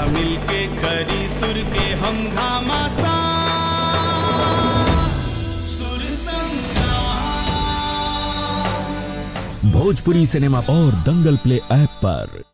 मिलके करी सुर के हम घमासान, सुर संग्राम। भोजपुरी सिनेमा और दंगल प्ले ऐप पर